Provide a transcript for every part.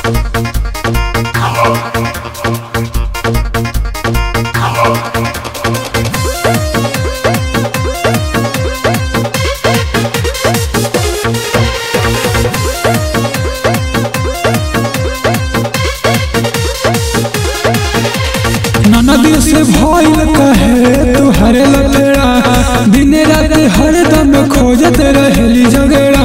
नदी से भइल कहे तुहरे लटेड़ा दिन रात हरदम खोजत रहेली झगड़ा।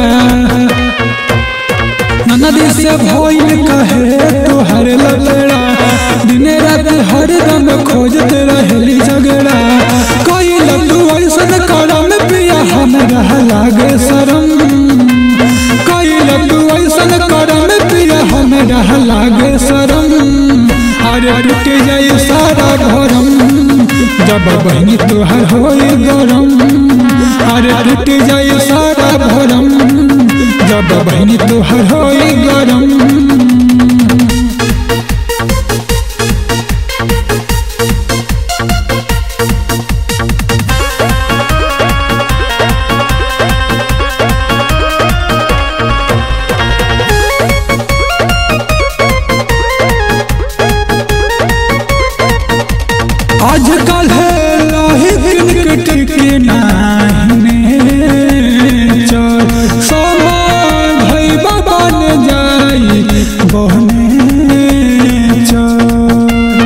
नदी से भइल कहे तुहरे लटेड़ा दिन रात हरदम खोजत रहेली झगड़ा। कोई लड्डू ऐसन करम पिया हमरा लागे शरम, कोई लड्डू ऐसन करम पिया हमरा लागे शरम। अरे टूट जाए सारा भरम जब बहनी तोहर होई गरम। अरे टूट जाए सारा भरम जब बहनी तोहर होई गरम। आजकल है लाही टिके नहीं चल समान भाई बाबा ने जाई बहने चल।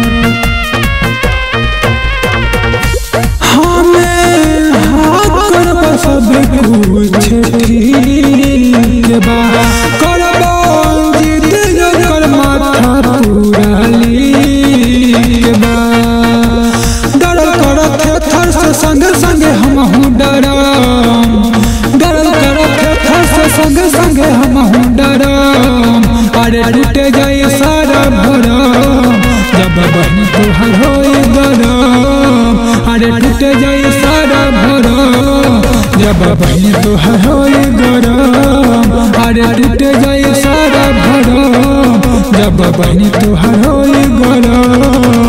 हमें हाथ कर सब कुछ ठीक बा करबो जीत कर माथा पूरा लीक बा। संग संग हम डरम डरल करत थर से संग संग हम डरम। अरे टूट जाए सारा भरम जब बहनी तोहर होई गरम। अरे टूट जाए सारा भरम जब बहनी तोहर होई गरम। अरे टूट जाए सारा भरम जब बहनी तोहर होई गरम।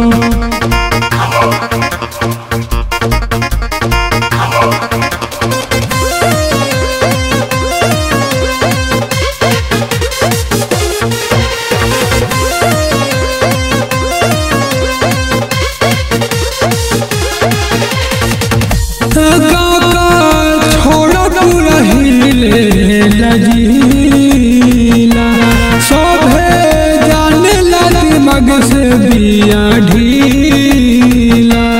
छोड़ा पूरा हिले लजीला सोभे जाने ला दिमाग से दिया ढीला।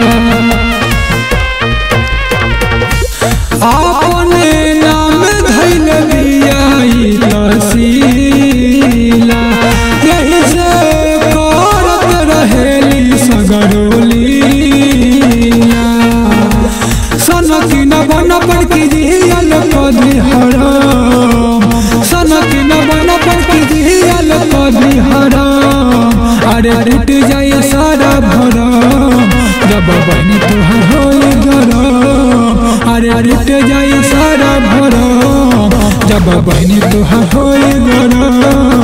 अपने नाम धैल दिया तसीला यही से करत रहेली सगरोली। सनकी न बन पर की जियल कदी हराम, सनकी न बन पर की जियल कदी हराम। अरे टूट जाए सारा भरम जब बहनी तोहर होई गरम। अरे टूट जाए सारा भरम जब बहनी तोहर होई गरम।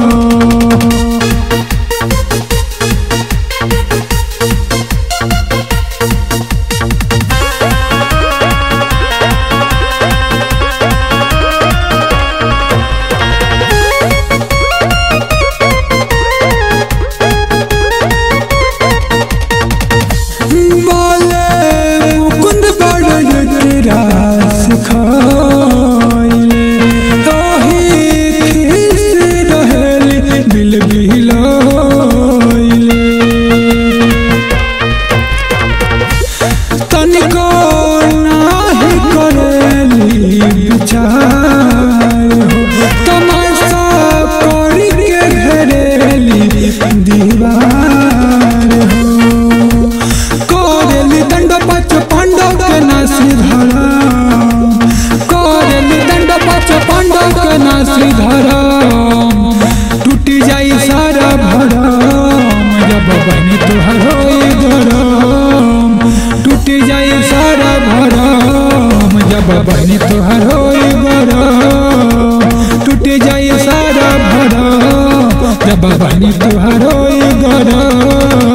तनिको नाही करेली विचार तमाशा करी के घेरेली दीवार हो। करेली दंड पच पांडव के नासी धरम, करेली दंड पच पांडव के नासी धरम। टूट जाई सारा भरम जब बहनी तोहर होई गरम। टूट जाए सारा भरम जब बहनी तोहर होई गरम। टूट जाए सारा भरम जब बहनी तोहर होई गरम।